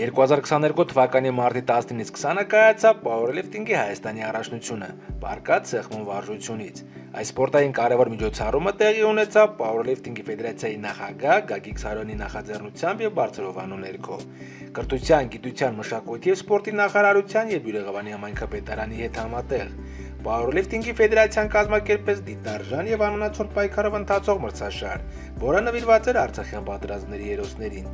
2022 թվականի մարտի 19-ից 20-ը կայացավ Powerlifting-ի Հայաստանի առաջնությունը, բարգած սեղմուն վարժությունից։ Այս սպորտային կարևոր միջոցառումը տեղի ունեցավ Powerlifting-ի ֆեդերացիայի նախագահ Գագիկ Սարոյանի նախաձեռնությամբ եւ բարձրովանու ներքո։ Կրթության, գիտության, մշակույթի եւ սպորտի նախարարության եւ Բյուրեղավանի համայնքապետարանի հետ համատեղ Powerlifting-ի ֆեդերացիան կազմակերպեց դիտարժան եւ անոնացորդ պայքարով ընթացող մրցաշար, որը նվիրված էր արցախյան պատերազմների հերոսներին։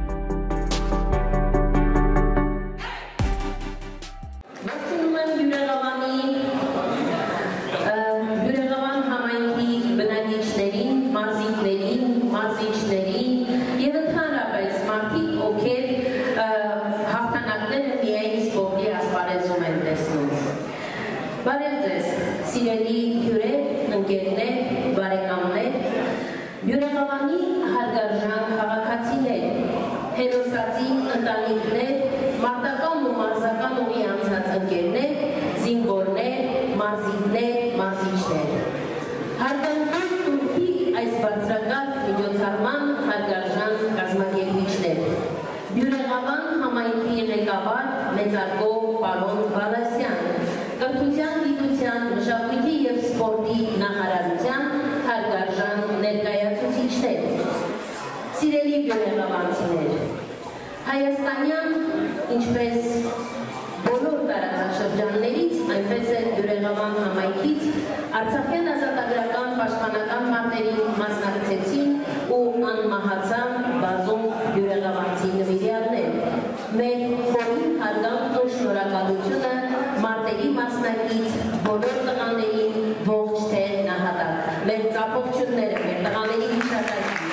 Սիրելի հյուրեր, ընկերներ, բարեկամներ, Բյուրեղավանի հարգարժան քաղաքացիներ, հերոսացի ընտանիքներ, մարտական ու մարզական ուղի անցած ընկերներ, զինվորներ, մարզիկներ, մարզիչներ։ Հարգանքան տուրքի այս բարձրակարգ միջոցառման հարգարժան կազմակերպիչներ։ Բյուրեղավան համայնքի ղեկավար մեծարգո պարոն Բալասյան, կրթության, գիտության, մշակույթի և սպորտի նախարարության հարգարժան ներկայացուցիչներ, սիրելի բյուրեղավանցիներ, հայաստանյան, ինչպես բոլոր տարածաշրջաններից, այնպես էլ Բյուրեղավան համայնքից Արցախյան ազատագրական պաշտպանական մարտերին մասնակցեցին ու անմահացան բազում բյուրեղավանցի նվիրյալներ։ Մեր խորին հարգանքն ու շնորհակալությունը մարտերի մասնակից բոլոր տղաներին ողջ թե նահատակ։ Մեր ծափողջունները մեր տղաների հիշատակին։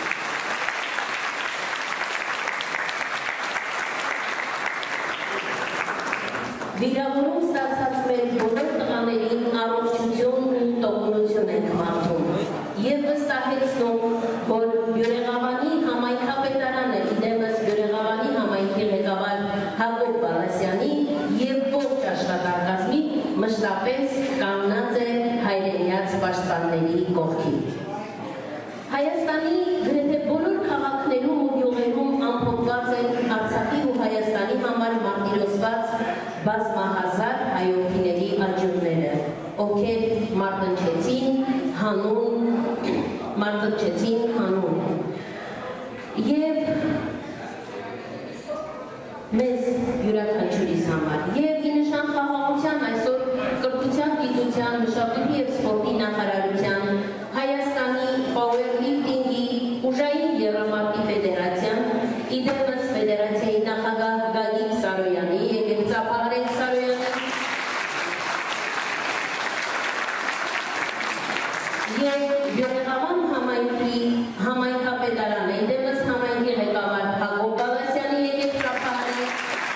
Վիրավորում ստացած մեր բոլոր տղաներին առողջություն ու տոկունություն ենք մաղթում և վստահեցնում, որ Բյուրեղավանի համայնքապետարանը, իդեմս Բյուրեղավանի համայնքի ղեկավար Հակոբ Բալասյանի և ողջ աշխատակազմի մշտապես կանգնած է հայրենյաց պաշտպանների կողքին։ Հայաստանի գրեթե բոլոր քաղաքներում ու գյուղերում ամփոփված են Արցախի ու Հայաստանի համար մարտիրոսված բազմահազար հայրենիների աճուրները, ովքեր մարտնչեցին հանուն և մեզ յուրաքանչյուրիս համար և ի նշան խաղաղության այսօր կրթության, գիտության, մշակույթի և սպորտի նախարարության, Հայաստանի Powerlifting-ի ուժային եռամարտի ֆեդերացիան, իդեմս ֆեդերացիայի նախագահ Գագիկ Սարոյանի, եկեք ծափահարենք Սարոյանը, և Բյուրեղավան համայնքի համայնքապետարանը, իդեմս համայնքի ղեկավար Հակոբ Բալասյանի, եկեք ծափահարենք,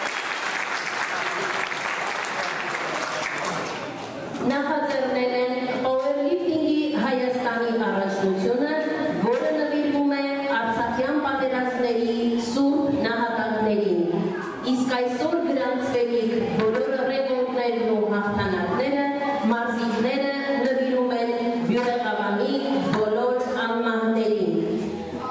նախաձեռնել են Powerlifting-ի Հայաստանի առաջնությունը, որը նվիրվում է արցախյան պատերազմների սուրբ նահատակներին, իսկ այսօր գրանցվելիք բոլոր ռեկորդներն ու հաղթանակները, մարզիկները նվիրում են Բյուրեղավանի բոլոր անմահներին։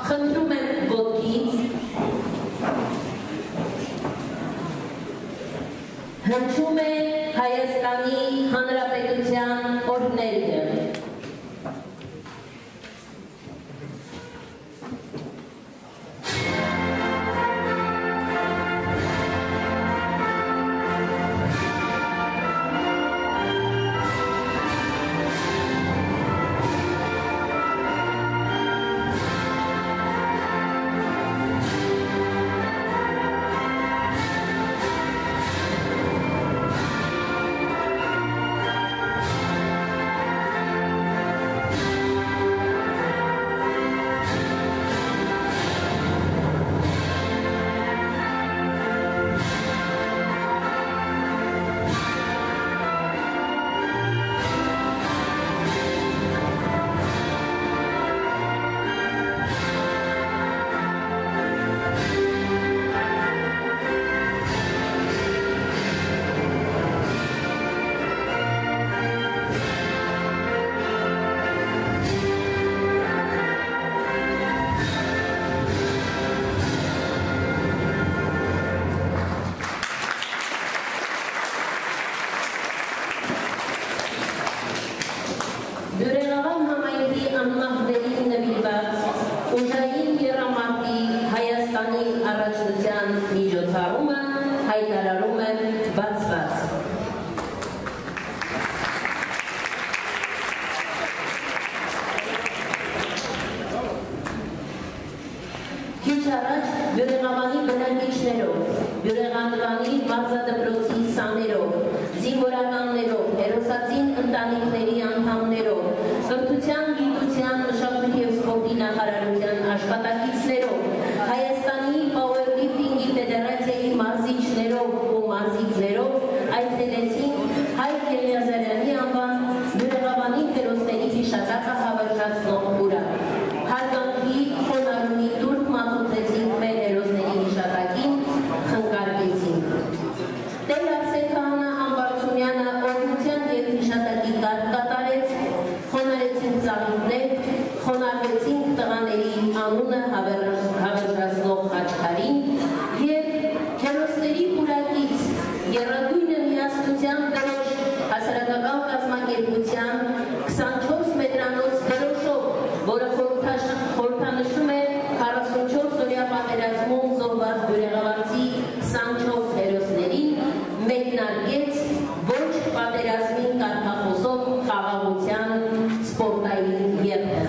առաջ Բյուրեղավանի բնակիչներով, Բյուրեղանվանի մարզադպրոցի սաներով, զինվորականներով, հերոսածին ընտանիքների անդամներով, կրթության, գիտության, մշակույթի և սպորտի նախարարության աշխատակիցներով, Հայաստանի Powerlifting-ի ֆեդերացիայի մարզիչներով ու մարզիկներով այցելեցին Հայկ Եղիազարյանի անվան Բյուրեղավանի հերոսների հիշատակը հավերժացնող պուրակ։ Հարգանքի խոնարհումի տուրք մատուցեցինք մեր հերոսների հիշատակին, խնկարկեցինք։ Տեր Աքսե Քահանա Համբարձումյանը օրհնության և հիշատակի կարգ կատարեց, խոնարհեցինք ծաղիկներ, խոնարհվեցինք տղաների անունը հավերժացնող խաչքարին և հերոսների պուրակից եռագույնը միասնության դրոշ հասարակական կազմակերպության 24 մետրանոց դրոշով, որը խորհրդանշում է 44-օրյա պատերազմում զոհված բյուրեղավանցի 24 հերոսներին, մեկնարկեց ոչ պատերազմին կարգախոսով խաղաղության սպորտային երթը։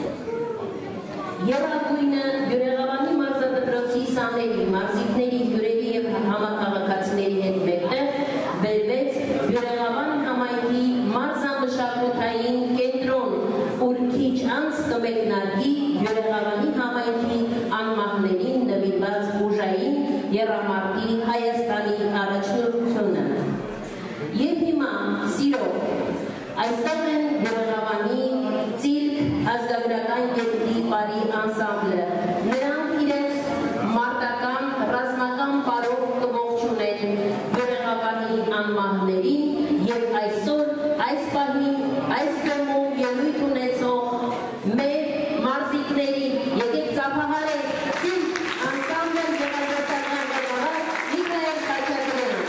Եռագույնը Բյուրեղավանի մարզադպրոցի սաների, մարզիկների, հյուրերի և համաքաղաքացիների հետ մեկտեղ բերվեց Բյուրեղավան համայնքի մարզամշակութային կենտրոն, ուր քիչ անց կմեկնարկի Բյուրեղավանի համայնքի անմահներին նվիրված ուժային եռամարտի Հայաստանի առաջնորդությունը։ Եվ հիմա, սիրով, այստեղ են Բյուրեղավանի ծիլք ազգագրական երկրի բարի անսամբլը։ Նրանք իրենց մարտական, ռազմական պարով կողջունեն Բյուրեղավանի անմահներին և այսօր այս պահին այս գումում ելույթ ունեցող մեր մարզիկներին եկեք ծափահարեք ծիլք անսամբլը գեղարվեստական ղեկավար Միքայել Խաչատրյանը։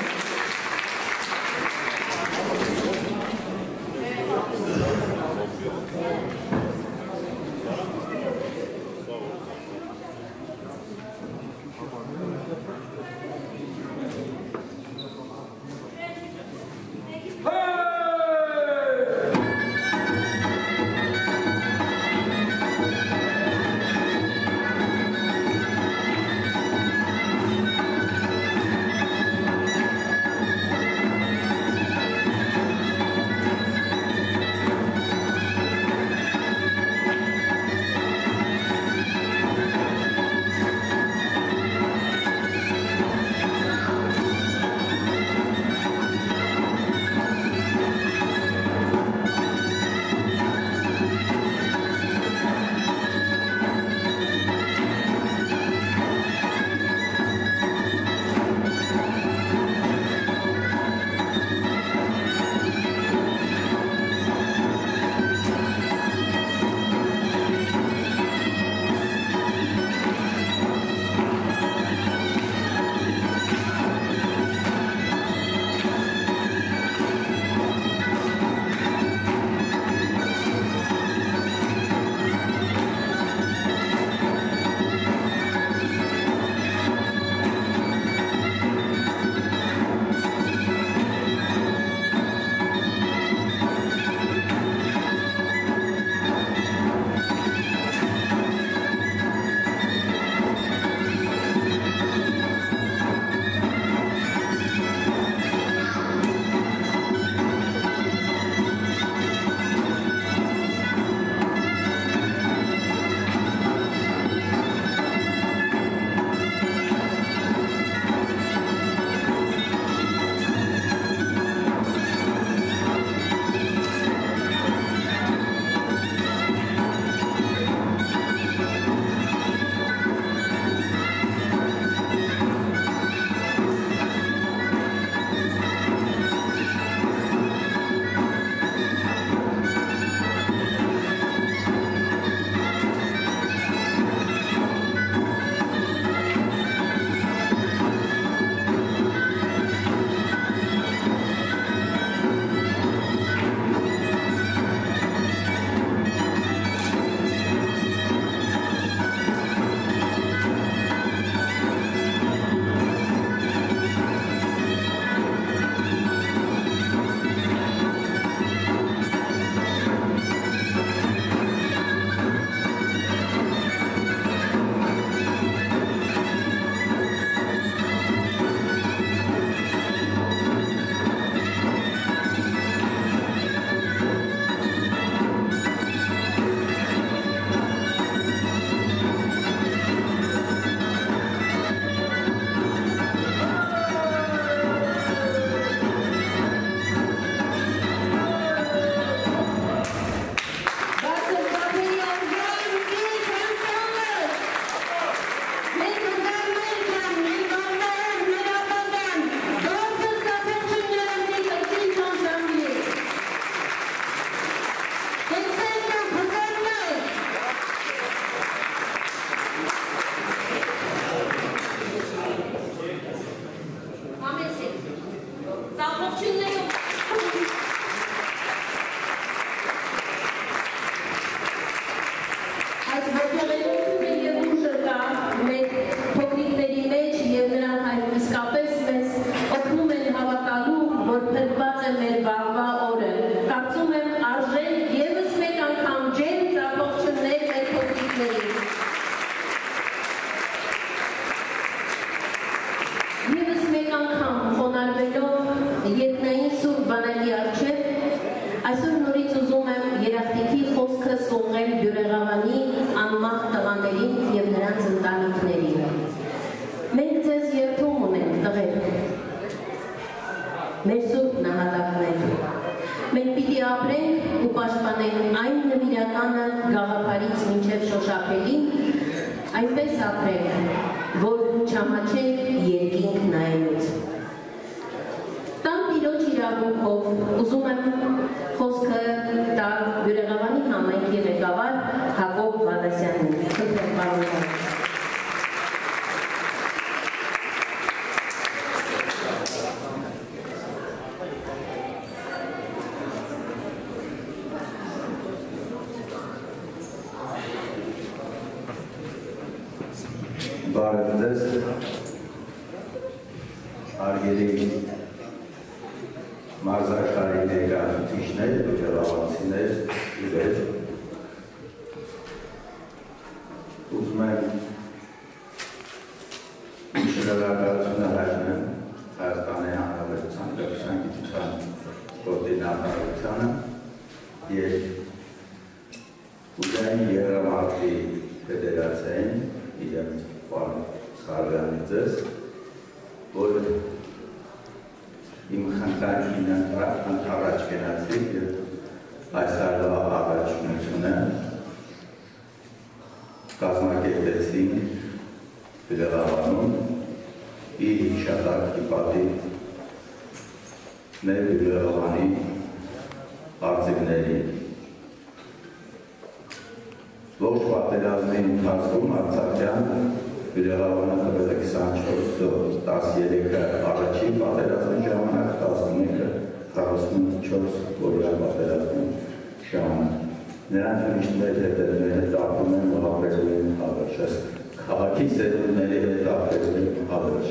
ու պաշտպանենք այն նվիրականը գաղափարից մինչև շոշափելին, այնպես ապրենք, որ չամաչենք երկինք նայելուց։ Տան տիրոջ իրավունքով ուզում եմ խոսքը տալ Բյուրեղավանի համայնքի ղեկավար Հակոբ Վանասյանին։ Խնդրեմ, պարոն։ Բարև ձեզ, հարգելի մարզաշխարհի ներկայացուցիչներ, բյուրեղավանցիներ, հյուրեր, ուզում եմ շնորհակալություն հայտնել Հայաստանի Հանրապետության պետության գիտության սպորտի նախարարությանը եւ ուզում Երևանի ֆեդերացիային իրենց պարոն Սարյանի ձեզ, որ իմ խնդրանքին առաջ գնացի և այս այլվա առաջնությունը կազմակերպեցին Բյուրեղավանում իր հիշատակի պատիվ մեր Բյուրեղավանի արծիվներին։ Ողջ պատերազմի ընթացքում Արցախյան Բյուրեղավանը տվել է 24 13-ը առաջի պատերազմի ժամանակ, 11-ը 44 որյա պատերազմի ժամանակ։ Նրանք միշտ մեր հետևների հետ ապրում են ու ապրելու են հավերժ, քաղաքի սերունդների հետ ապրելու են հավերժ։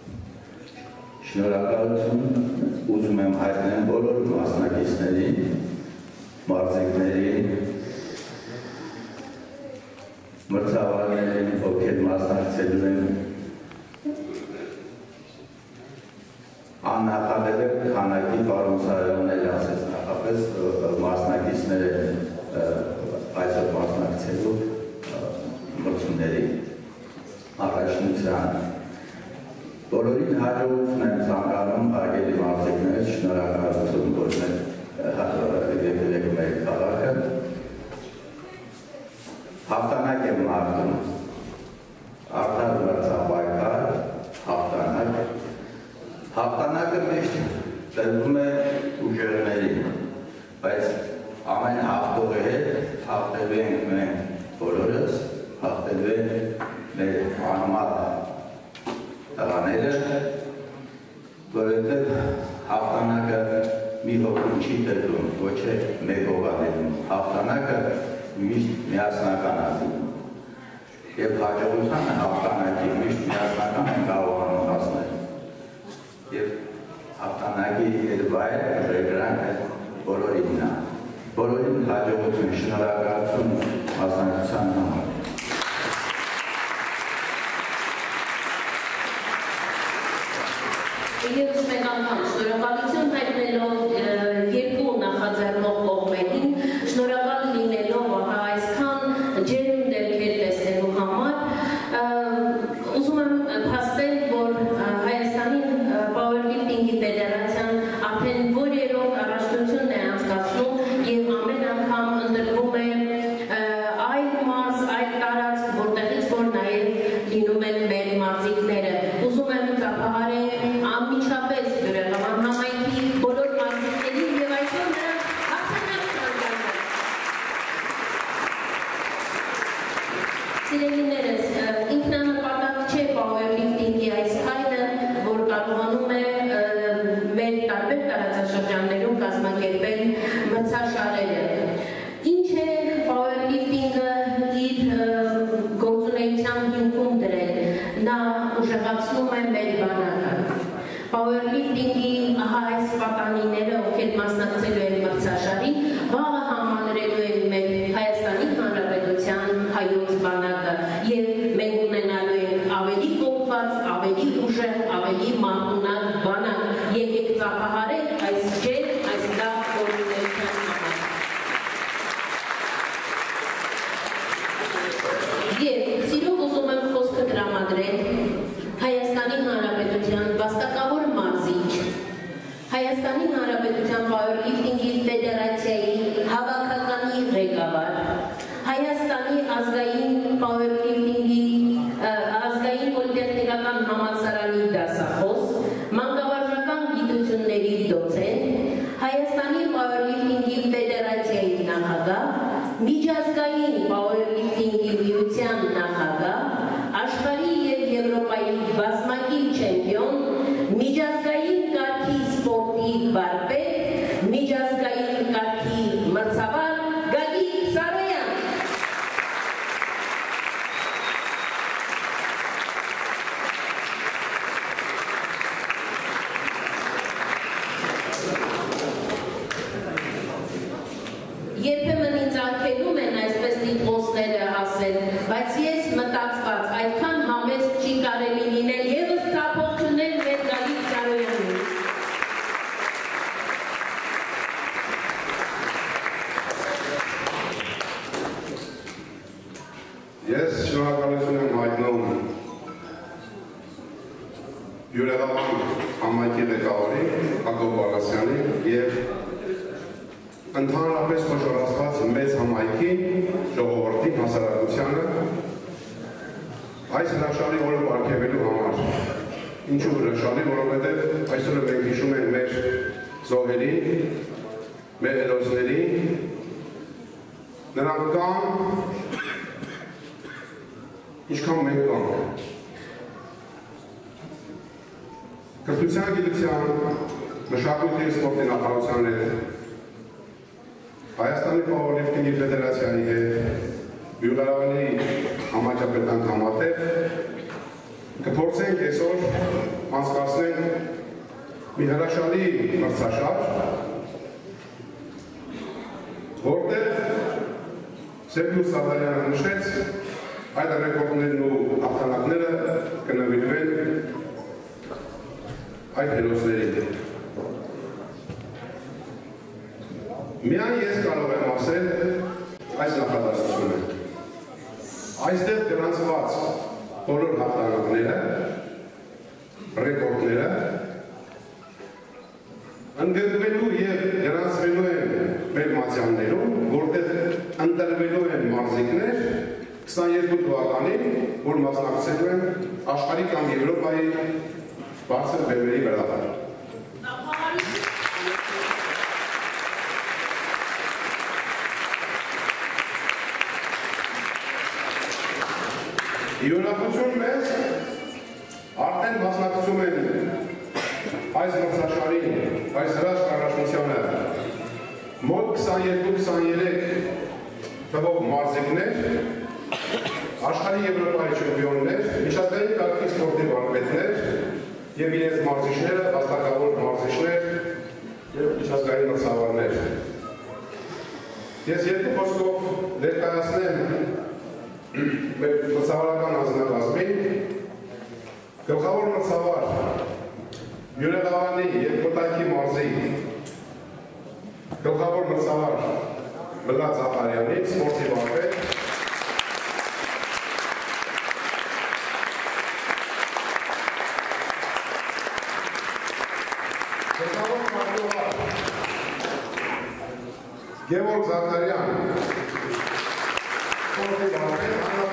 Շնորհակալություն ուզում եմ հայտնել բոլոր մասնակիցներին, մարզիկներին, մրցավարներին, ովքեր մասնակցելու են աննախադեպ քանակի պարոն Սարյանն էլ ասեց նախապես մասնակիցները այսօր մասնակցելու մրցումների առաջնության։ Բոլորին հաջողություն եմ ցանկանում, հարգելի մարզիկներ, շնորհակալություն, որ եկել մեր քաղաքը։ Հաղթանակ եմ մաղթում, արդար մրցապայքար, հաղթանակ։ Հաղթանակը միշտ տրվում է ուժեղներին, բայց ամեն հաղթողի հետ հաղթելու ենք մենք բոլորս, հաղթելու ենք մեր անմար տղաները, որովհետև հաղթանակը մի հոգում չի տրվում, ոչ է մեկ հոգանելում, հաղթանակը միշտ միասնական ազգում և հաջողությանը հաղթանակի միշտ միասնական են կարողանում հասնել և հաղթանակի այդ վայր ժերգրանքը բոլորինն է, բոլորին հաջողություն, շնորհակալություն մասնակցության համար։ Եվ մեկ անգամ շնորհակալություն հայտնելով երկու նախաձեռնող կողմերին, շնորհակալ լինելով այսքան ջերմ դեմքեր տեսնելու համար, ուզում եմ փաստել, որ Հայաստանի Powerlifting-ի ֆեդերացիան արդեն որերորդ առաջնությունն է անցկացնում և ամեն անգամ ընդրվում է այլ մարզ, այլ տարածք, որտեղից որ նաև լինում են մեր մարզիկները։ Ուզում եմ ծափահարել անմիջապես Բյուրեղավան համայնքի բոլոր մարզիկներին և այսօր նրանք հաղթանակ ցանկանում։ Սիրելիներս, ինքնանպատակ չէ Powerlifting-ի այս քայլը, որ կարողանում է մեր տարբեր տարածաշրջաններում կազմակերպել մրցաշարերը։ Ինչ է Powerlifting-ը իր գործունեության հիմքում դրել, նա ուժեղացնում է մեր բանակը։ Powerlifting-ի այս պատանիները, ովքեր մասնակցելու են մրցաշարին, վաղը համալրելու են մեր Հայաստանի Հանրապետության հայոց բանակը և Հայաստանի ազգային պաուերլիֆտինգի ազգային պոլիտեխնիկական համալսարանի դասախոս, մանկավարժական գիտությունների դոցենտ, Հայաստանի պաուերլիֆտինգի ֆեդերացիայի նախագահ, միջազգային պաուերլիֆտինգի միության նախագահ, աշխարհի և Եվրոպայի բազմակի չեմպիոն, միջազգային կարգի սպորտի վարպետ, միջազգային կարգի մրցավար Գագիկ Սարոյան։ Երբեմն ինձ արգելում են այսպես տիտղոսները ասել, բայց ես մտածված այդքան համեստ չի կարելի լինել ևս ծափող չունել մեր Գագիկ Սարոյանին։ Ես շնորհակալություն եմ հայտնում Յուրեղավան համայնքի ղեկավարին Հակոբ Բալասյանին և ընդհանրապես խոշորացված մեծ համայնքին, ժողովրդին, հասարակությանը այս հրաշալի օրը պարգևելու համար։ Ինչու հրաշալի, որովհետև այսօր մենք հիշում ենք մեր զոհերին, մեր հերոսներին, նրանք կան, ինչքան մենք կանք։ Կրթության, գիտության, մշակույթի և սպորտի նախարարության հետ, Հայաստանի պաուերլիֆտինգի ֆեդերացիայի հետ, Յուղարավանի համաճապետանք համատեղ կփորձենք այսօր անցկացնել մի հրաշալի մրցաշար, որտեղ Սերգեյ Սարդարյանը նշեց, այդ ռեկորդներն ու հաղթանակները կնվիրվեն այդ հերոսներին։ Միայն ես կարող եմ ասել այս նախադասությունը։ Այստեղ գրանցված բոլոր հաղթանակները, ռեկորդները ընդգրկվելու և գրանցվելու են մեր մատյաններում, որտեղ ընտրվելու են մարզիկներ 22 թվականին, որ մասնակցելու են աշխարհի կամ Եվրոպայի բարձր բեմերի վրա։ Յուրաքանչյուր մեզ արդեն մասնակցում են այս մրցաշարին, այս հրաշք առաջնությանը մոտ 22-23 թվով մարզիկներ, աշխարհի Եվրոպայի չեմպիոններ, միջազգային կարգի սպորտի վարպետներ և իրենց մարզիչները, հաստակավոր մարզիչներ և միջազգային մրցավարներ։ Ես երկու խոսքով ներկայացնեմ մեր մրցավարական անձնակազմին, գլխավոր մրցավար Յուրեղավանի և Կոտայքի մարզի գլխավոր մրցավար Բլա Զախարյանին, սպորտի վարպետ, գլխավոր մրցավար Գևորգ Զաքարյան, սպորտի վարպետ,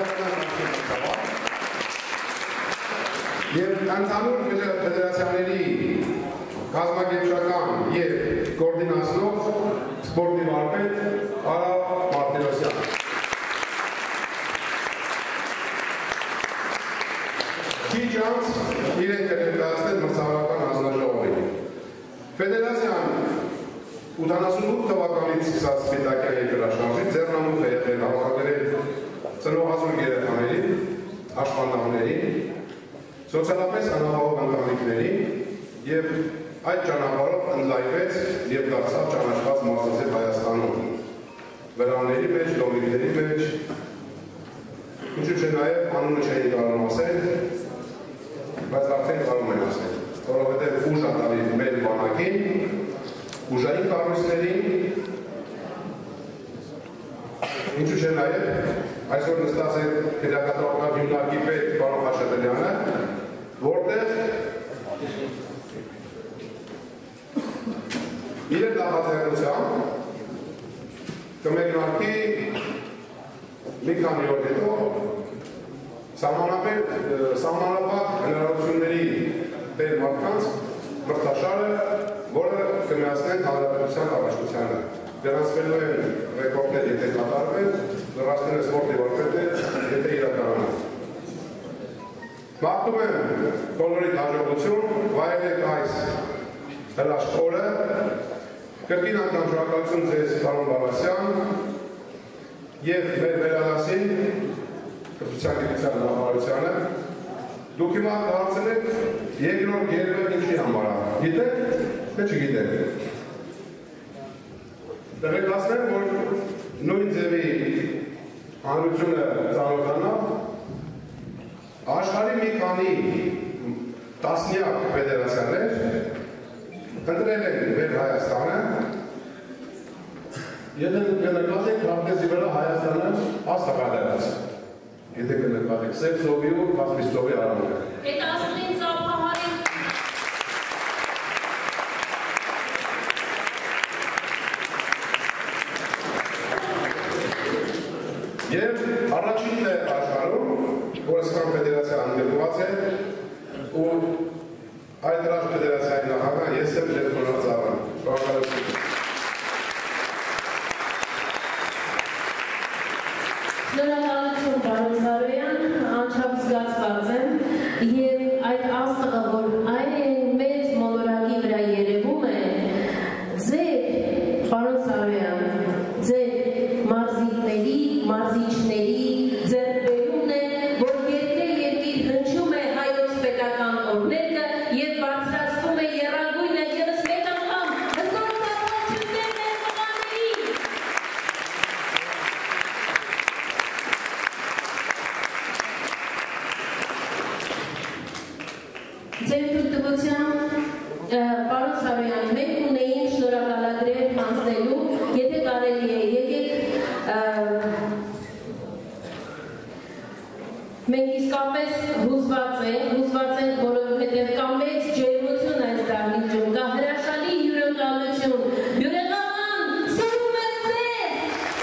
և ընդհանուր ֆեդերացիաների կազմակերպչական և կոորդինացնող սպորտի վարպետ Արա Մարտիրոսյան։ Քիչ անց իրենք կներկայացնեն մրցավարական հանձնաժողովին։ Ֆեդերացիան 88 թվականից սկսած Սպիտակյան երկրաշարժի ձեռնամուխ է եղել հավաքագրել ծնողազուրկ երեխաներին, աշխատողներին, սոցիալապես անապահով ընտանիքներին և այդ ճանապարհով ընդլայնվեց և դարձավ ճանաչված մարզաձև Հայաստանում, վրանների մեջ, լոմիկների մեջ, ինչու՞ չէ նաև անունը չէին կարող ասել, բայց արդեն կարող են ասել, որովհետև ուժ ատալի մեր բանակին, ուժային կառույցներին, ինչու՞ չէ նաև այսօր նստած է քրեակատարական հիմնարկի պետ պարոն Խաչատրյանը, որտեղ իր նախաձեռնությամբ կմեկնարկի մի քանի օր հետո սահմանապատ հնարավորությունների տեր մարդկանց մրցաշարը, որը կմիացնեն հանրապետության առաջնությանը։ Գրանցվելու են ռեկորդներ, եթե կատարվեն, լրացնել են սպորտի վարպետներ, եթե իրականանան։ Մաղթում եմ բոլորիդ հաջողություն, վայելեք այս հրաշք օրը, կրկին անգամ շնորհակալություն ձեզ պարոն Բալասյան և մեր վերադասին կրթության գիտության նախարարությանը։ Դուք հիմա դարձել եք երկրորդ գերբը ինչի համար, գիտեք, թե չգիտեք։ Տեղեկացնեմ, որ նույն ձևի հանրությունը ծանոթանա, աշխարհի մի քանի տասնյակ ֆեդերացիաներ ընտրել են մեր Հայաստանը, եթե կնկատեք հապտեսի վրա Հայաստանը աստղադարած, եթե կնկատեք սև ծովի ու կասպից ծովի արանքը։ Այդ ասլին ծափահարի Եվ առաջինն է աշխարհում, որը Սպան ֆեդերացիա ընդգրկված է, ու այդ հրաշք ֆեդերացիայի նախագահ ես եմ Լև Խորացավան։ Շնորհակալություն։ Շնորհակալություն պարոն Սարոյան, անչափ զգացված եմ և այդ աստղը, որ այն մեծ մոլորակի վրա երևում է, ձեր, պարոն Սարոյան, ձեր մարզիկների, մարզիչների ձեռքբերումն է, որ երկիր հնչում է հայոց պետական օրհներգը և բարձրացվում է եռագույնը ևս մեկ անգամ հզոր ծափողջույններ մեր տղաներին։ Ձեր թույլտվությամբ, պարոն Սարոյան, մենք ունեինք շնորհակալագրեր հանձնելու, եթե կարելի է, եկեք մենք իսկապես հուզված ենք, որովհետև կա մեծ ջերմություն այս դահլիճում, կա հրաշալի հյուրընկալություն, Բյուրեղավան, սիրում եմ ձեզ։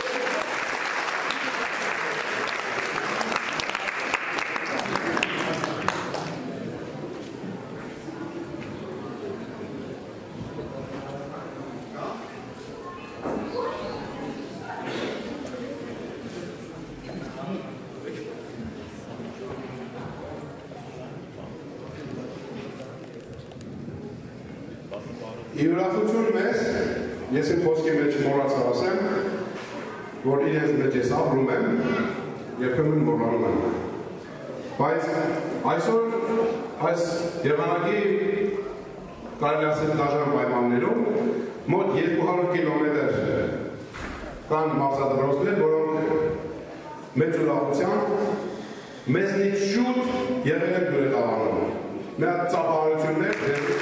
Ուրախություն մեզ, ես իմ խոսքի մեջ մոռացա ասեմ, որ իրենց մեջ ես ապրում եմ, երբեմն մոռանում եմ։ Բայց այսօր այս եղանակի կարելի ասել դաժան պայմաններում մոտ 200 կիլոմետր կան մարզադպրոցներ, որոնք մեծ ուրախությամբ մեզնից շուտ եղել են Բյուրեղավանում։ Մի հատ ծափահարություններ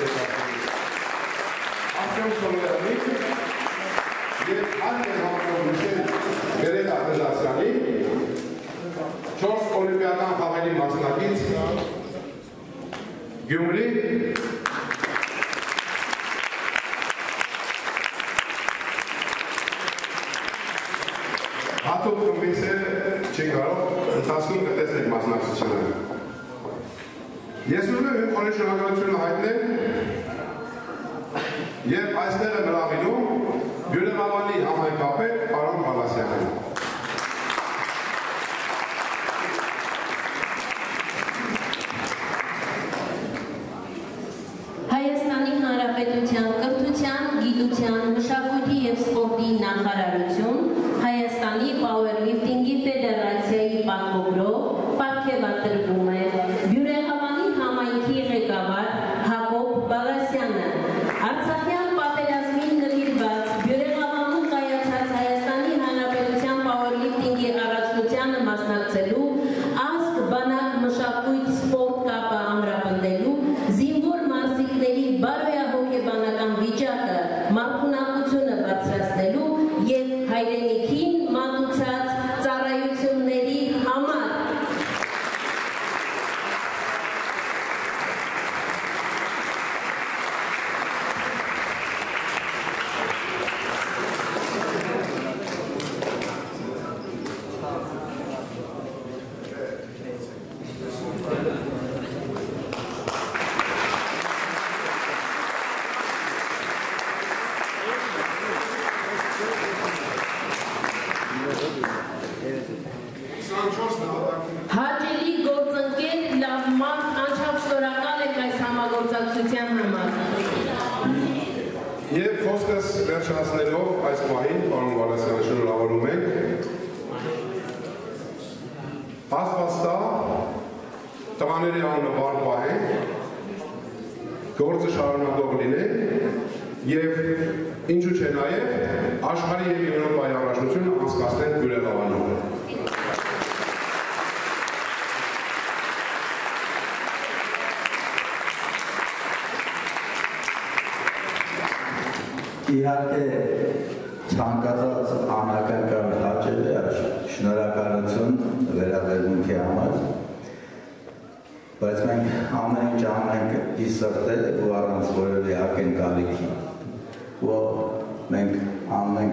Սոլոյանիկ և այդ են համարով նշել Գրետա Ղեզարսյանի 4 օլիմպիական խաղերի մասնակից Գյումրի հատուկ խմբից է չի կարող ընթացքում կտեսնեք մասնակցությունը։ Ես ուզում եմ իմ խորի շնորհակալությունը հայտնել և այստեղ է մրավինում Բյուրեղավանի համայնքապետ պարոն Բալասյանին։ Հայաստանի Հանրապետության կրթության, գիտության, մշակույթի և սպորտի նախարարություն, Հայաստանի Powerlifting-ի ֆեդերացիայի պատվոգրով պարգևատրվում է Բյուրեղավանի համայնքի ղեկավար Հակոբ Բալասյանը, Արցախյան պատերազմին նվիրված Հաճելի գործընկեր, լավ մարդ, անչափ շնորհակալ եք այս համագործակցության համար։ Եվ խոսքս վերջացնելով այս պահին, պարոն Վարդասյանը, շնորհավորում ենք։ Աստված տա, տղաների անունը բար պահենք, գործը շարունակող լինենք եւ ինչու՞ չէ նաեւ աշխարհի եւ Եվրոպայի առաջնությունը անցկացնենք Բյուրեղավանում։ Իհարկե ցանկացած անակնկալ հաճելի է, շնորհակալություն վերաբերմունքի համար, բայց մենք ամեն ինչ անենք ի սրտել ու առանց որևէ ակնկալիքի, ու մենք անենք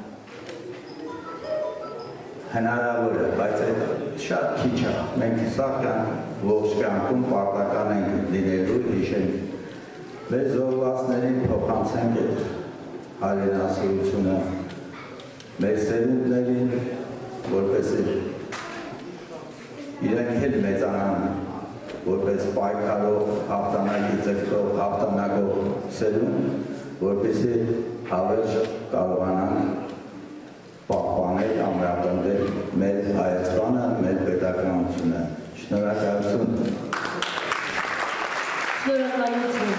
հնարավոր է, բայց այդ շատ քիչ է, մենք սա ողջ կյանքում պարտական ենք լինելու հիշենք, մեր զոհվածներին փոխանցենք այդ հայրենասիրությունը մեր սերունդներին, որպեսզի իրենք էլ մեծանան, որպես պայքարող, հաղթանակի ձգտող, հաղթանակող սերունդ, որպեսզի հավերժ կարողանան պահպանել, ամրապնդել մեր Հայաստանը, մեր պետականությունը։ Շնորհակալություն։ Շնորհակալություն։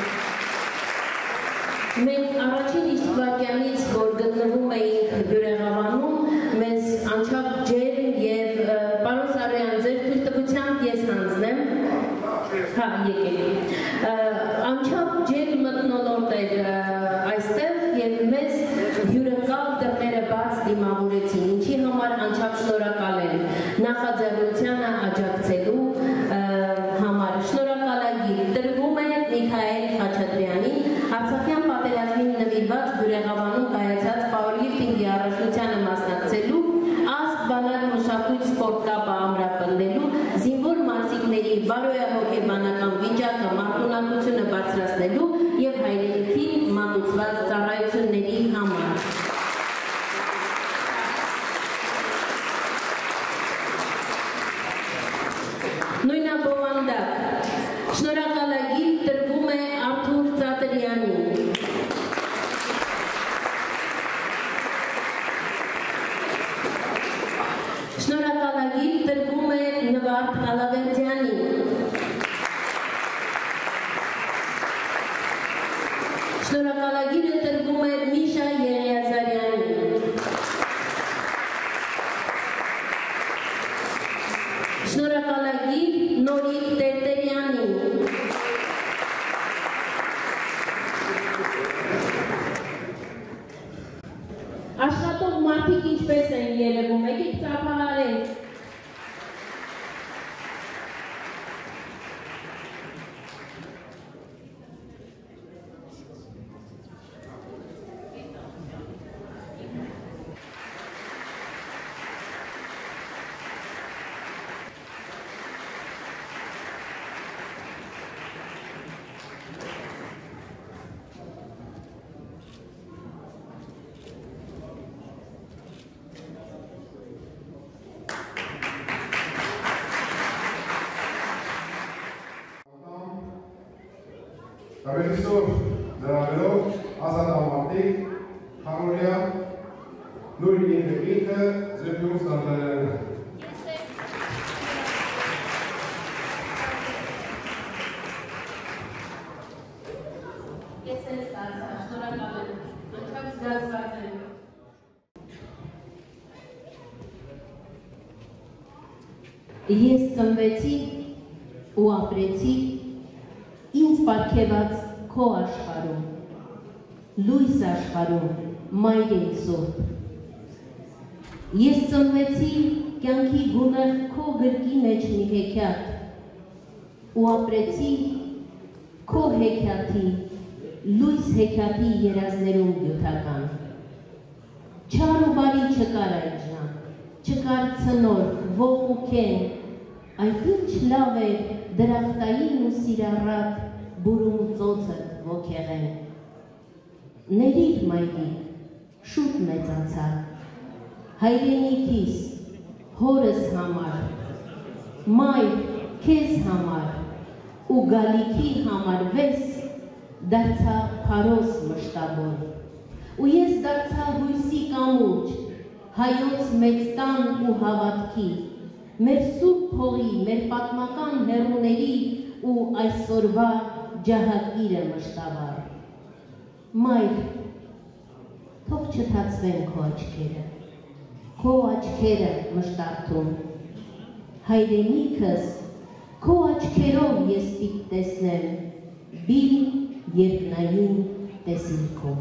Մենք առաջին իսկվակյանից, որ գտնվում էինք Բյուրեղավանում, մեզ անչափ ջերմ և պարոն Սարոյան, ձեր թույլտվությամբ ես հանձնեմ, հա, եկեք, անչափ ջերմ մթնոլորտ էր այստեղ և մեզ հյուրընկալ դռները բաց դիմավորեցին, ինչի համար անչափ շնորհակալ եմ նախաձեռնությանը աջակցելու համար։ Շնորհակալագիր տրվում է Միքայել Խաչատրյանին, Արցախյան պատերազմին նվիրված Բյուրեղավանում կայացած պաուերլիֆտինգի առաջնությանը մասնակցելու, ազգ բանակ մշակույթ սպորտ կապը ամրապնդելու, զինվոր մարզիկների բարոյահոգեբանական վիճակը մարտունակությունը բարձրացնելու և հայրենիքին մատուցված ծառայությունների համար։ Նույնաբովանդակ շնորհակալագիր տրվում է Արթուր Ծատրյանին։ Շնորհակալագիր տրվում է Նվարդ Ալավերդյանին։ Շնորհակալագիրը տրվում է Միշա Եղիազարյանին։ Շնորհակալագիր Նորիկ Տերտերյանին։ Աշխատող մարդիկ ինչպես են երևում, եկեք ծափահարենք։ Հավերիսոր դրանելով ազատամարտիկ, խանորյա, նույն ինտեգրիտը ձեպյուն ստանդարյանը։ Ես են ստացա, շնորհակալ եմ, անչափ զգացված եմ։ Ես ծնվեցի ու ապրեցի ինձ պարգևած քո աշխարհում, լույս աշխարհում, մայրեն սուրբ։ Ես ծնվեցի կյանքի գունեղ քո գրկի մեջ մի հեքիաթ ու ապրեցի քո հեքիաթի, լույս հեքիաթի երազներում յութական։ Չար ու բարի չկար այդ ժամ, չկար ցնորք, ողջ ու քեն, այդ ինչ լավ էր դրախտային ու սիրառատ բուրում ծոցը ոգեղեն։ Ներիր մայրիկ, շուտ մեծացա, հայրենիքիս, հորս համար, մայր քեզ համար ու գալիքի համար վես դարձա փարոս մշտաբոր ու ես դարձա հույսի կամուրջ հայոց մեծ տան ու հավատքի մեր սուրբ փողի մեր պատմական հերուների ու այսօրվա ջահակիրը մշտաբար մայր թող չթացվեն քո աչքերը մշտարթում հայրենիքս քո աչքերով ես պիտի տեսնեմ բիլ երկնային տեսիլքով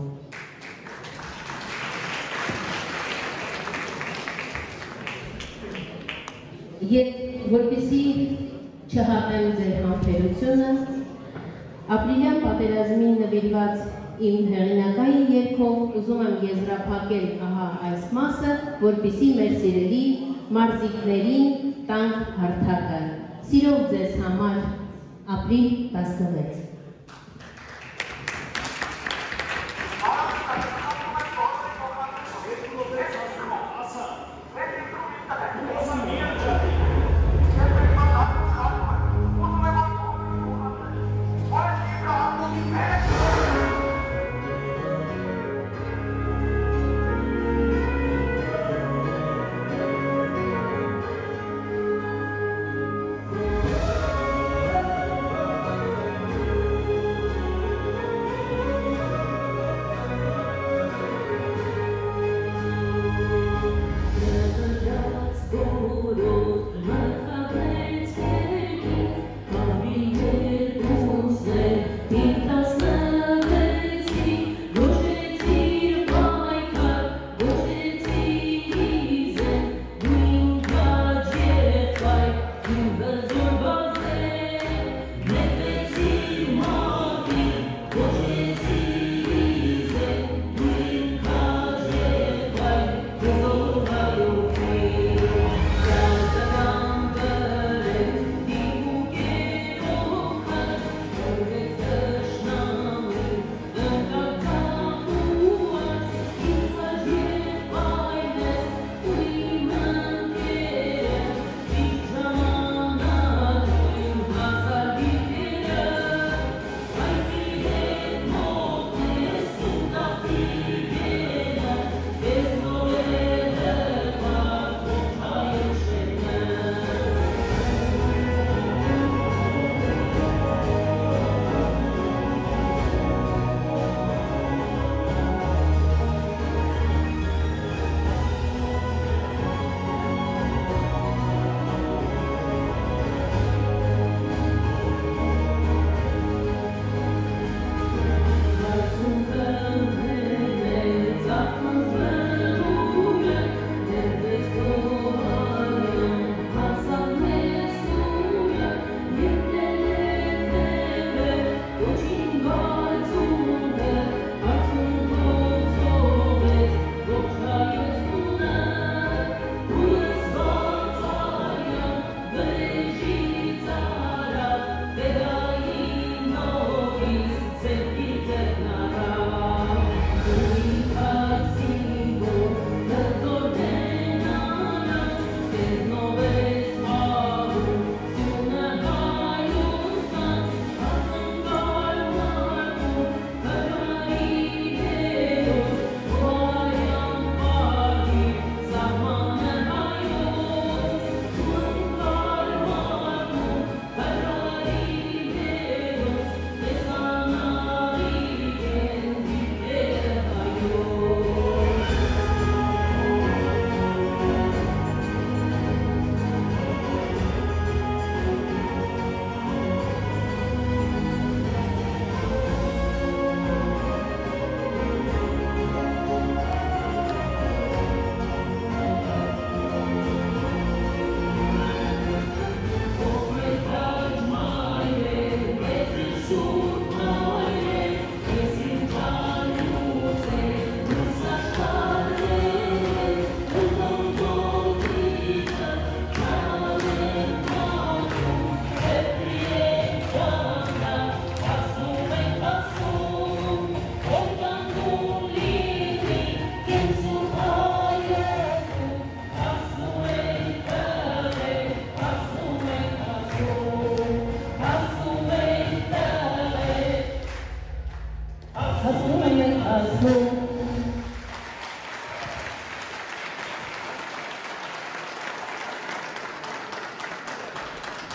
Եվ որպեսզի չհատեմ ձեր համբերությունը, ապրիլյան պատերազմին նվիրված իմ հեղինակային երգով ուզում եմ եզրափակել ահա այս մասը, որպեսզի մեր սիրելի մարզիկներին տանք հարթակը։ Սիրով ձեզ համար ապրիլ 16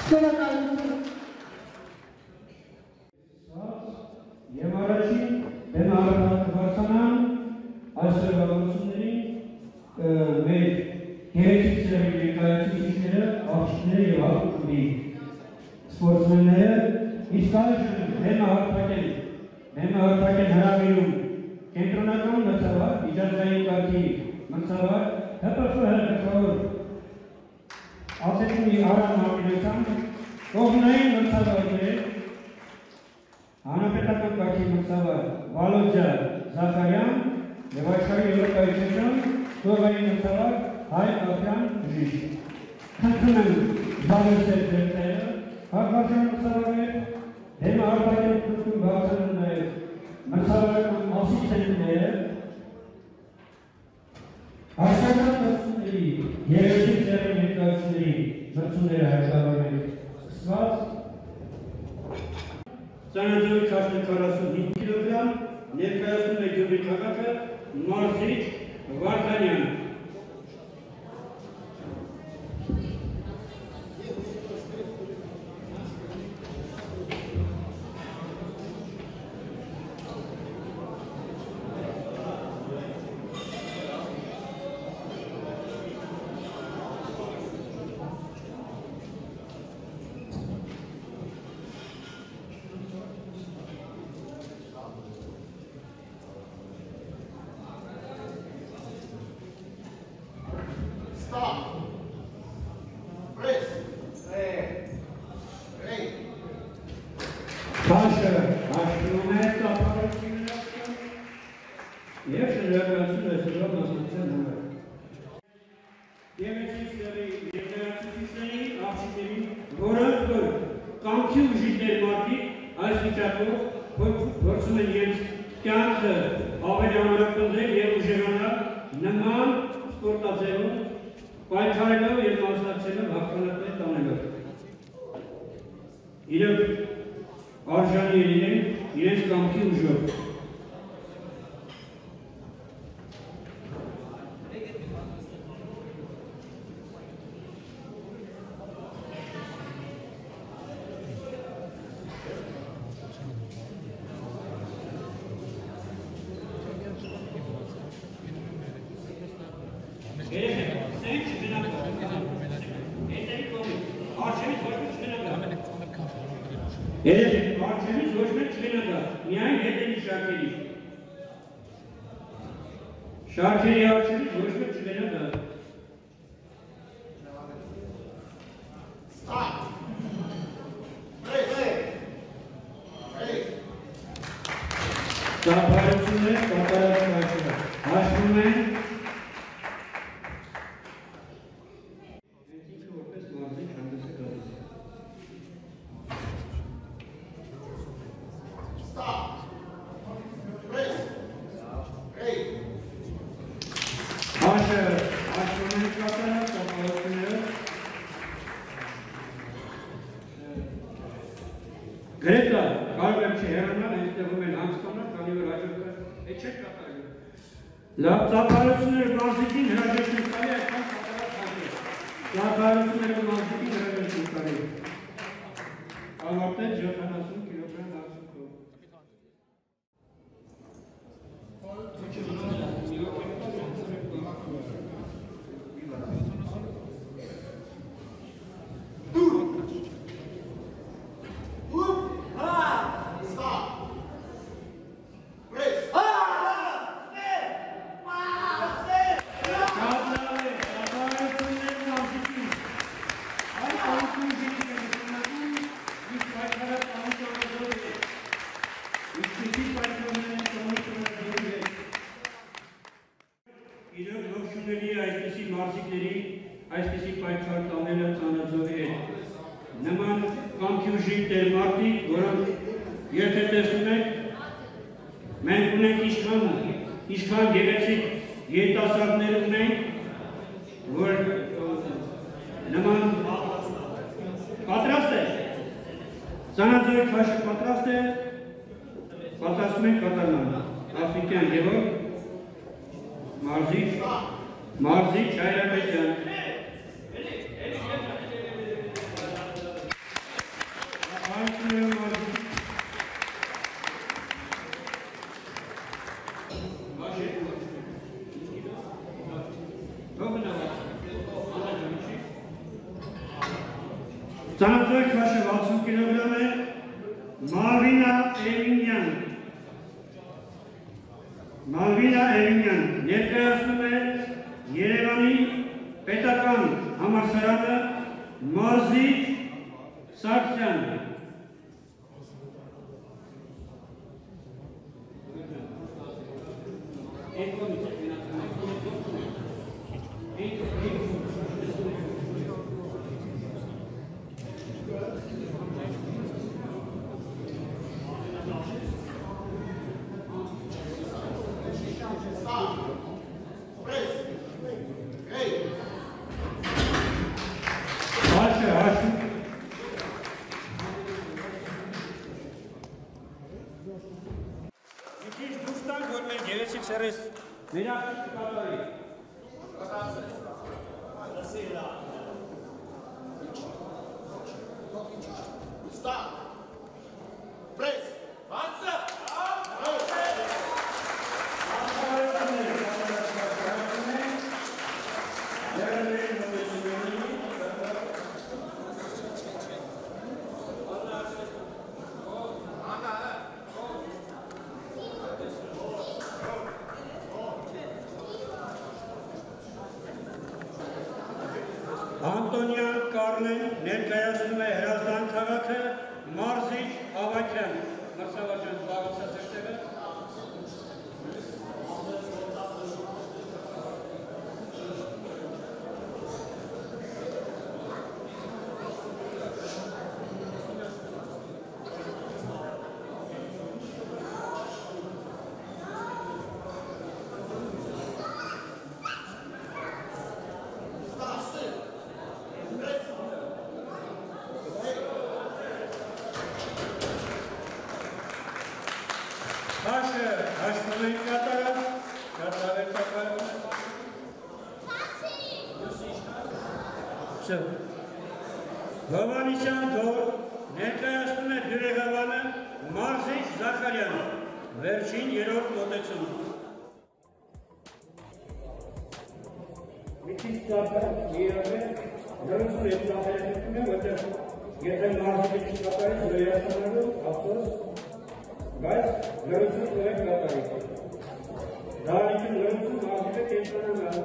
Եվ առաջին բեմահարվածանան այսրվագործությունների մեր գերեցիկ սրավի ներկայացուցիչները, աղջիկները և հաղթուկի սպորտսմենները իսկ այժմ բեմահարվածեն հրավիրում կենտրոնական մրցավար, իջազգային կարգի մրցավար, ՀՊՖ գլխավոր ատլետի Արամ Մարտիրոսյան, կողմնային մրցավարներ Հանրապետական կարգի մրցավար Վալոդյա Զաքարյան և աշխարհի եվրոպայության տողային մրցավար Հայ Ալֆյան Բժիշկ։ Խնդրում եմ զբաղեցնել ձերները, հաղորդաշար մրցավարներ, բեմահարվածային թույլտում բարձրանում նաև մրցավարական ասիստենտները, Աշխարհական մրցումների երեքին ձեռի ներկայացուցիչների մրցումները հայտարարվել սկսված Ծանրաձորի 45 կիլոգրամ ներկայացնում է Գյումրի քաղաքը Մարզիչ Վարդանյան։ Քաշը հաշտվում է ծափարությունները և շրջակայություն է սրով մասնակցության համար։ Գեղեցիկ սրի ներկայացուցիչների աղջիկներին, որոնք որ կամքի ուժիկներ մարդիկ այս վիճակով փորձում են իրենց կյանքը ավելի ամրապնդել և ուժեղանալ նման սպորտաձևով, պայքարելով և մասնակցելով հաղթանակներ տանելով։ Իրոք արժանի լինեն իրենց կամքի ուժով։ Երեք արջևից ոչ մեկ չվենագա, միայն հետերի շարքերի։ Շարքերի արջևից ոչ մեկ չվենագա։ Ծափարություններ կատարած հաշվում են Գրետա, կարող եմ չհեռանալ, այնտեղում են հանգստանալ, քանի որ հաջորդը չեք կատարելու։ Լավ, ծափարությունները մարզիկին հրաժեշտություն տալի, այդքան կատարած հաջորդ։ Ծափարությունները մարզիկին հրաժեշտություն տալի։ Ավարտեց 70 կիլոգրամ դասունքով։ Իրոք ողջունելի այսպիսի մարզիկների այսպիսի պայքար տանելը Ծանրաձորի հետ։ Նման կամքի ուժիկ տեր մարդիկ, որոնք եթե տեսնում եք, մենք ունենք ինչքան գեղեցիկ երիտասարդներ ունենք, որ նման պատրաստ է։ Ծանրաձորի քաշը պատրաստ է, պատրաստում ենք կատարման։ Աֆրիկյան Գևորգ Մարզիչ Հայրապետյան Ծանոթոյ քաշը 60 կիլոգրամ է, Malvina Էրինյան ներկայացնում է Երևանի պետական համալսարանը Մարզիչ Սարգսյանը։ Անտոնյան Կարլեն ներկայացնում է Հրազդան քաղաքը Մարզիչ Ավագյան։ Մրցավարժան զբաղեցած էր տեղը։ Հովանիսյան դոր ներկայացնում է դյուրեգավանը Մարզիչ Զախարյանը, վերջին երրորդ մոտեցում։ Միջից դարձը երով է, նրուսում է ծախայացնում է, որտեղ եթե մարզիչ չկատարի զրոյացանելու ափսոս, բայց նրուսում տվեք կատարի։ Դարիքին նրուսում մարզիչը կենտրոնան է։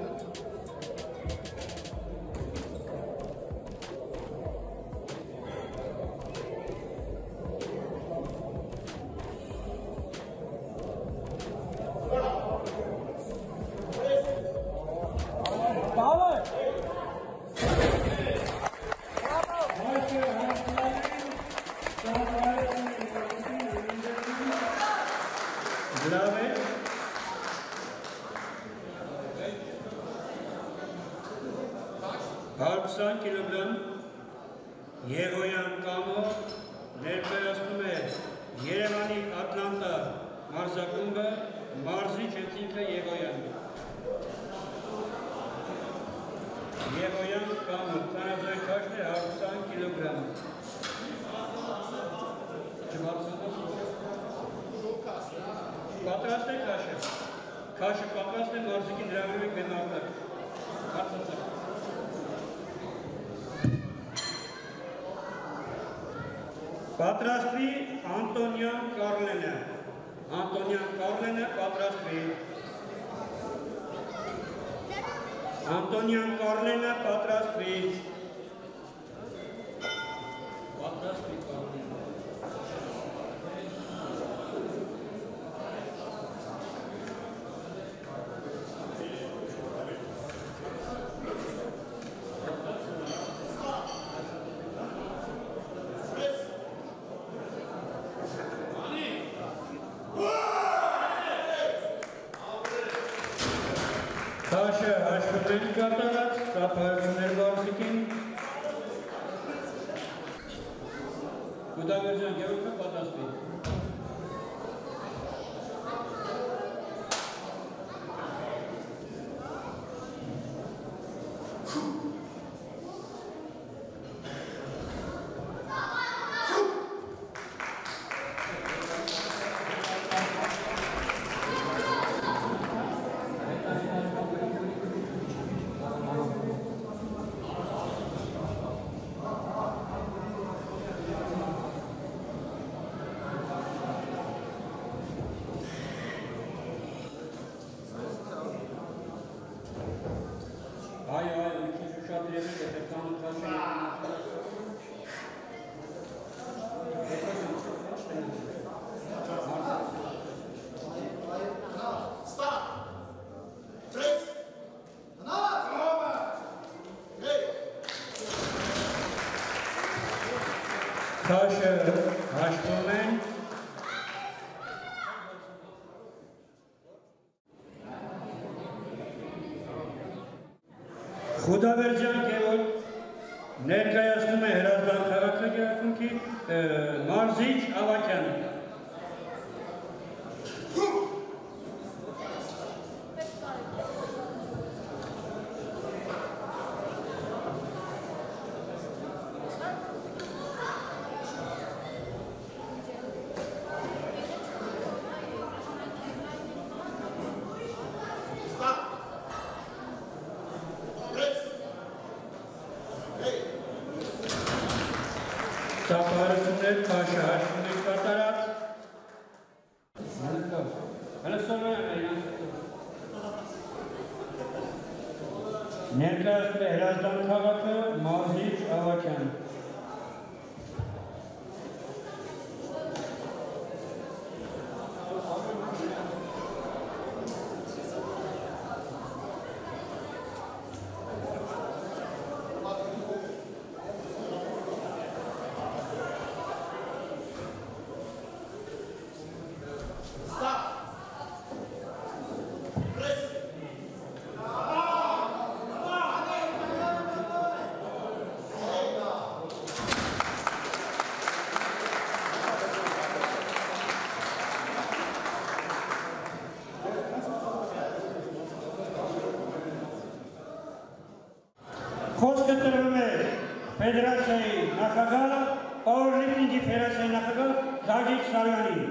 Հարցան կիլոգրամ Եգոյան կամո ներկայացնում է Երևանի Ատլանտա մարզակումբը Մարզիչ Էթինքը Եգոյան։ Եգոյան կամո ծանոթոյ քաշն է 120 կիլոգրամ։ Պատրաստ է քաշը։ Քաշը պատրաստ է մարզիկին դրավելու եք բենարտակ։ Հարցացակ։ Պատրաստվի Անտոնյան Կարլենը։ Անտոնյան Կարլենը պատրաստվի։ Անտոնյան Կարլենը պատրաստվի։ Պատրաստվի Կարլենը։ Քաշը հաշվետվի կատարած, ծափայություններ մարզիկին։ Կուտավերջան գերոքը պատասվի։ Քաշը հաշվում են Խուդավերջյան Գևորգ ներկայացնում է Հրազդան քաղաքագլխի մարզիչ Ավակյանը։ Սապարություններ քաշը հաշվում եք կատարած։ Ներկայացնում է Հրազդան քաղաքը մարզիչ Ավակյանը։ Խոսքը տրվում է Ֆեդերացիայի նախագահ, Պաուերլիֆտինգի ֆեդերացիայի նախագահ Գագիկ Սարյանին։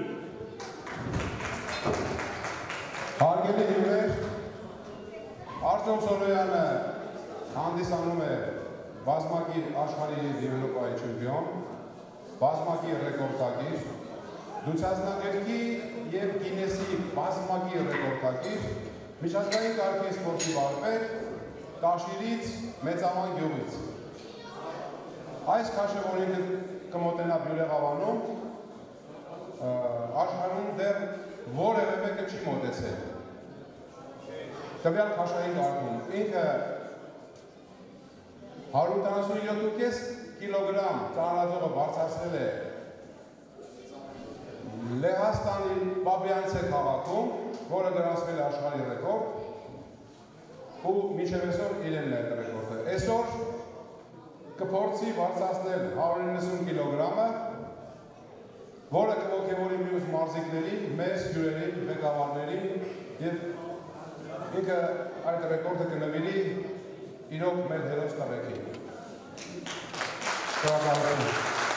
Հարգելի հյուրեր, Արտյոմ Սոլոյանը հանդիսանում է բազմակիր աշխարհի և Եվրոպայի չեմպիոն, բազմակիր ռեկորդակիր, դուցասնագետքի և Գինեսի բազմակիր ռեկորդակիր, միջազգային կարգի սպորտի վարպետ, Տաշիրից Մեծաման գյուղից։ Այս քաշը, որ ինքը կմոտենա Բյուրեղավանում, աշխարհում դեռ որևէ մեկը չի մոտեցել։ Տվյալ քաշային կարգում ինքը 177.5 կիլոգրամ ծանրաձողը բարձրացրել է Լեհաստանի Բաբյանցե քաղաքում, որը գրանցվել է աշխարհի ռեկորդ, ու մինչև այսօր իրենն է այդ ռեկորդը։ Այսօր կփորձի բարձրացնել 190 կիլոգրամը, որը կողքեվորի մյուս մարզիկներին, մեծ հյուրերին, ղեկավարներին և ինքը այդ ռեկորդը կնվիրի իրոք մեր հերոս տղեկին։ Շնորհակալություն։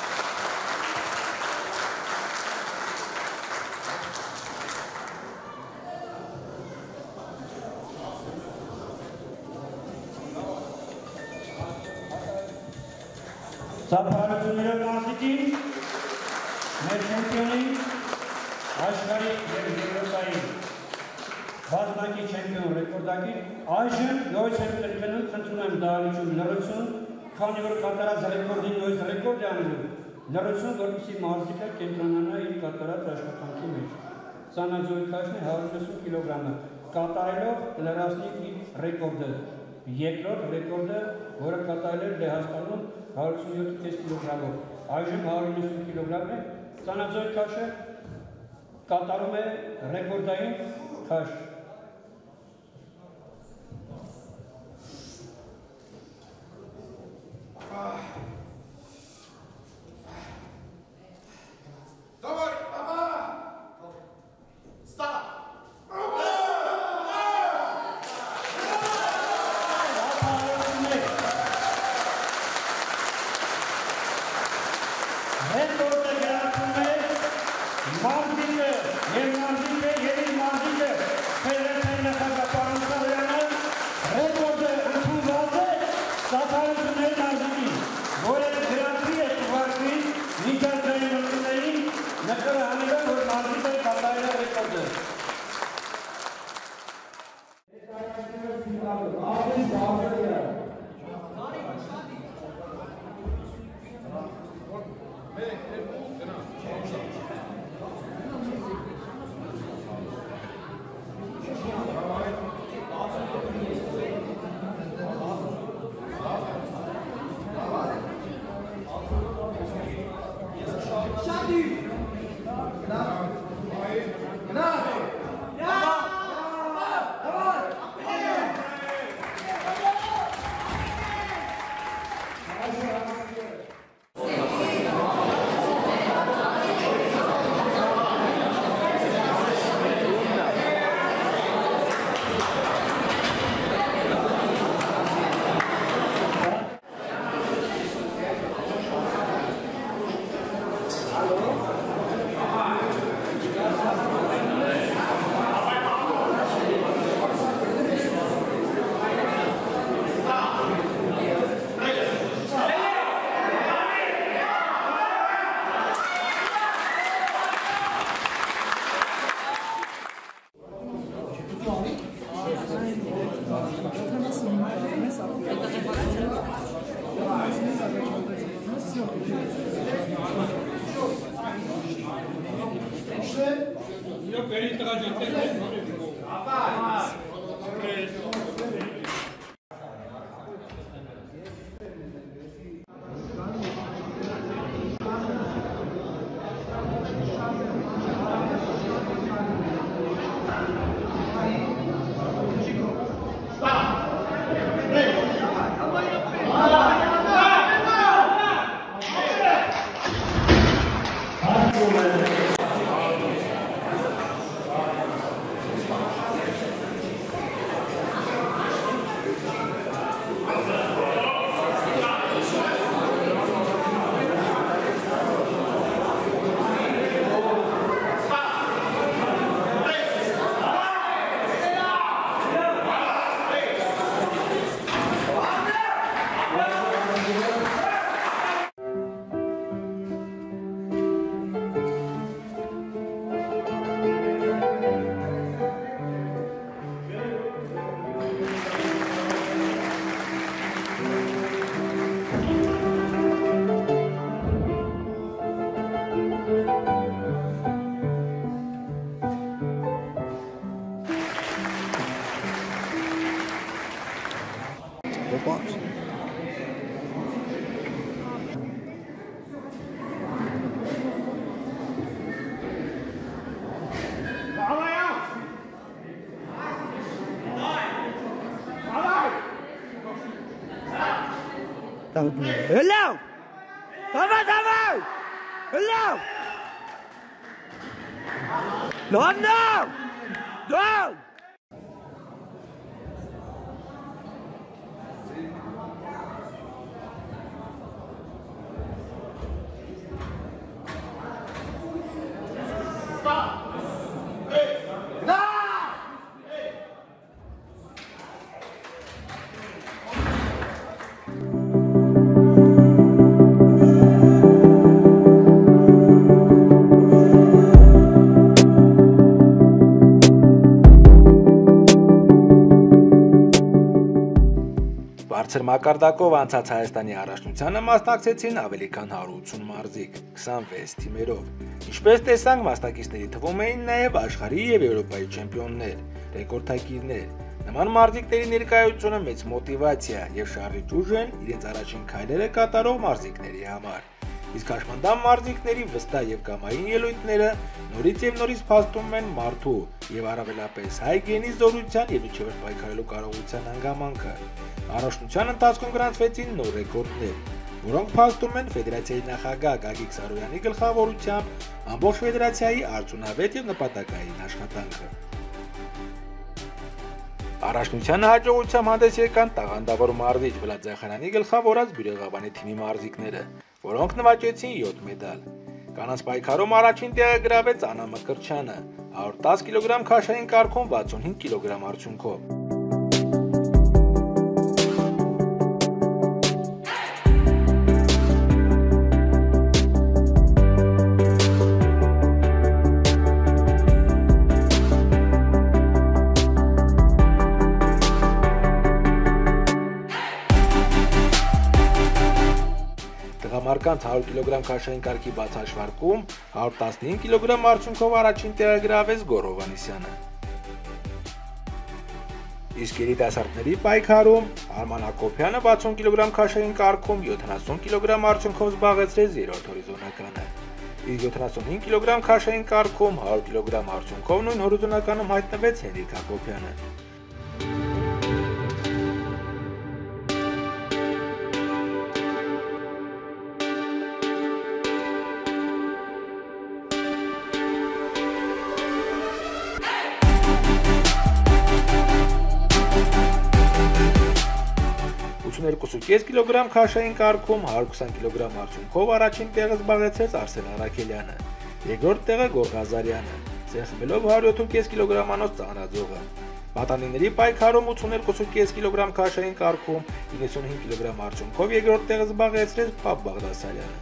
Սապարություններով մարզիկին, մեր չեմպիոնին, աշխարհի և Եվրոպայի բազմակի չեմպիոն ռեկորդակիր, այժմ նույնս եմ կրկնում, խնդրում եմ դահլիճում լռություն, քանի որ կատարած ռեկորդին նույնս ռեկորդ է անելու, լռություն, որպեսզի մարզիկը կենտրոնանա իր կատարած աշխատանքի մեջ։ Սանաձորի քաշն է 190 կիլոգրամը, կատարելով լրացնի իր ռեկորդը։ Երկրորդ ռեկորդը, որը կատարել էր Լեհաստանում 187.5 կիլոգրամով, այժմ 190 կիլոգրամ է, Սանաձորի քաշը կատարում է ռեկորդային քաշ։ Hello! Давай! Hello! No! No! Բարձր մակարդակով անցած Հայաստանի առաջնությանը մասնակցեցին ավելի քան 180 մարզիկ 26 թիմերով։ Ինչպես տեսանք, մասնակիցների թվում էին նաև աշխարհի եւ Եվրոպայի չեմպիոններ, ռեկորդակիրներ։ Նման մարզիկների ներկայությունը մեծ մոտիվացիա եւ շարժիչ ուժ են իրենց առաջին քայլերը կատարող մարզիկների համար։ Իսկ հաշմանդամ մարզիկների վստահ եւ կամային ելույթները նորից եւ նորից փաստում են մարդու եւ առավելապես հայ գենի զորության եւ իջևեր պայքարելու կարողության հանգամանքը։ Առաջնության ընթացքում գրանցվեցին նոր ռեկորդներ, որոնք փաստում են ֆեդերացիայի նախագահ Գագիկ Սարոյանի գլխավորությամբ ամբողջ ֆեդերացիայի արդյունավետ եւ նպատակային աշխատանքը։ Առաջնությանը հաջողությամբ հանդես եկան տաղանդավոր մարզիչ Վլադզախարյանի գլխավորած Բյուրեղաբանի թիմի մարզիկները, որոնք նվաճեցին 7 մեդալ։ Կանանց պայքարում առաջին տեղը գրավեց Անա Մկրտչյանը 110 կիլոգրամ քաշային կարգում 65 կիլոգրամ արդյունքով։ Տղամարդկանց 100 կիլոգրամ քաշային կարգի բացաշվարկում 115 կիլոգրամ արդյունքով առաջին տեղը գրավեց Գոռ Հովհաննիսյանը։ Իսկ երիտասարդների պայքարում Արման Հակոբյանը 60 կիլոգրամ քաշային կարգում 70 կիլոգրամ արդյունքով զբաղեցրեց երրորդ հորիզոնականը։ Իսկ 75 կիլոգրամ քաշային կարգում 100 կիլոգրամ արդյունքով նույն հորիզոնականում հայտնվեց Հենրիկ Հակոբյանը։ $2.5 կիլոգրամ քաշային կարգում 120 կիլոգրամ արդյունքով առաջին տեղը զբաղեցրեց Արսեն Արաքելյանը, երկրորդ տեղը Գոռ Ղազարյանը, ցեղմելով 107.5 կիլոգրամանոց ծանրաձողը։ Պատանիների պայքարում 82.5 կիլոգրամ քաշային կարգում 95 կիլոգրամ արդյունքով երկրորդ տեղը զբաղեցրեց Պապ Բաղդասարյանը։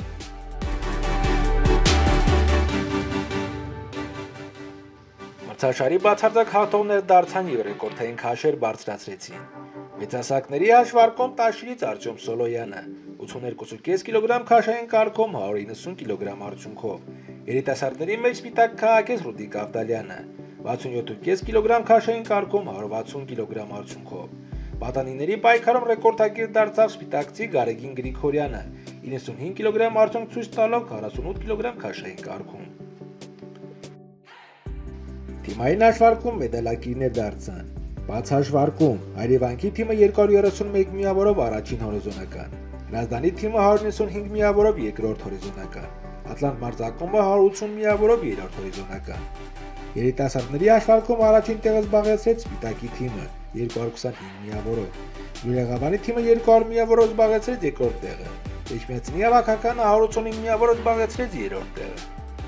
Մրցաշարի բացարձակ հաղթողներ դարձան եւ ռեկորդային քաշեր բարձրացրեցին։ Մեծահասակների հաշվարկում Տաշիրից Արտյոմ Սոլոյանը 82.5 կիլոգրամ քաշային կարգում 190 կիլոգրամ արդյունքով, երիտասարդների մեջ սպիտակ քաղաքեց Ռուդիկ Ավդալյանը 67.5 կիլոգրամ քաշային կարգում 160 կիլոգրամ արդյունքով։ Պատանիների պայքարում ռեկորդակիր դարձավ սպիտակցի Գարեգին Գրիգորյանը 95 կիլոգրամ արդյունք ցույց տալով 48 կիլոգրամ քաշային կարգում։ Թիմային հաշվարկում մեդալակիրներ դարձան։ Բաց հաշվարկում Հայրեվանքի թիմը 231 միավորով առաջին հորիզոնական, Հրազդանի թիմը 195 միավորով երկրորդ հորիզոնական, Ատլանտ մարտակոմբը 180 միավորով երրորդ հորիզոնական։ Երիտասարդների հաշվարկում առաջին տեղը զբաղեցրեց Սպիտակի թիմը 225 միավորով, Գյուլեղավանի թիմը 200 միավորով զբաղեցրեց երկրորդ տեղը, Էջմիածնի հավաքականը 185 միավորով զբաղեցրեց երրորդ տեղը։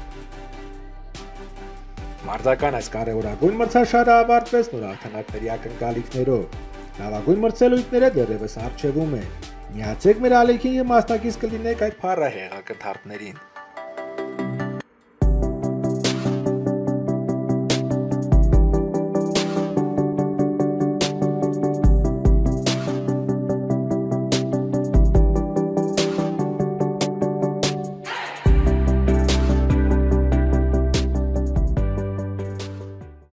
Մարզական այս կարևորագույն մրցաշարը ավարտվեց նոր հաղթանակների ակնկալիքներով։ Լավագույն մրցելույթները դեռևս առջևում են։ Միացեք մեր ալիքին եւ մասնակից կլինեք այդ փառահեղ ակնթարթներին։